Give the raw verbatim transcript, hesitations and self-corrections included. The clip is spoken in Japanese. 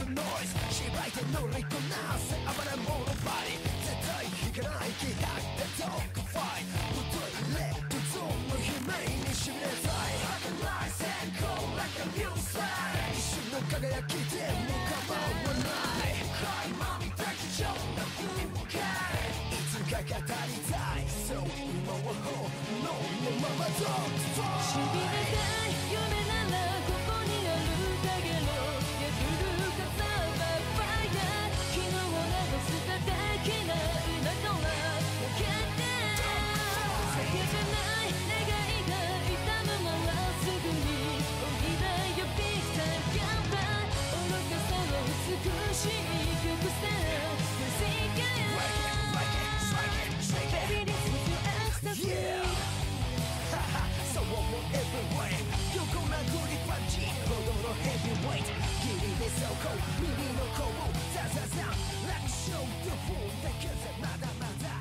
ノイズしばいて乗りこなせ暴れ者バディ絶対引かない気迫でドッグファイトぶといレッドゾーンの悲鳴にしびれたい儚い閃光 like a new sign 一瞬の輝きでも構わない恋も見た貴重な風景いつか語りたいそう今は本能のままドッグファイトしびれたい夢ならここにあるだけの破る風はファイヤー昨日を流すただけな今から分けて叫べない願いが痛むならすぐにおいでよビッグタイムガンバー愚かさは美しい曲さ Music Baby this is your ecstasy そう思えるわ横殴りパンチほどのヘビーウェイト霧で走行耳の鼓舞ザザザ楽勝と踏んだけぜまだまだ